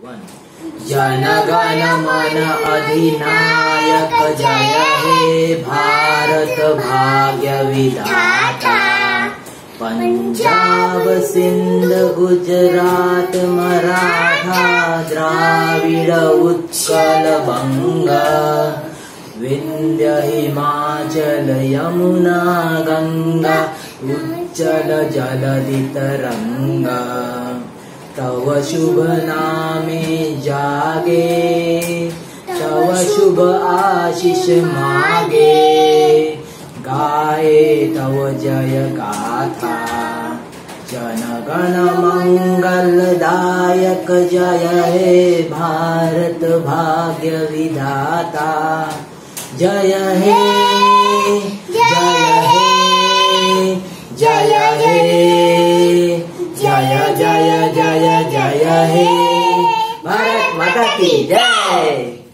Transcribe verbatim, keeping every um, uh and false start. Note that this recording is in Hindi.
जन गण मन अधिनायक जय हे भारत भाग्य विधाता। पंजाब सिंध गुजरात मराठा द्राविड़ उत्कल बंगा, विंध्य हिमाचल यमुना गंगा उज्जल जलधि तरंगा। तव शुभ नामे जागे, तव शुभ आशीष मागे, गाए तव जय गाथा। जन गण मंगलदायक जय हे भारत भाग्य विधाता। जय हे जय हे जय हे जय जय जय जय हे। भारत माता की जय।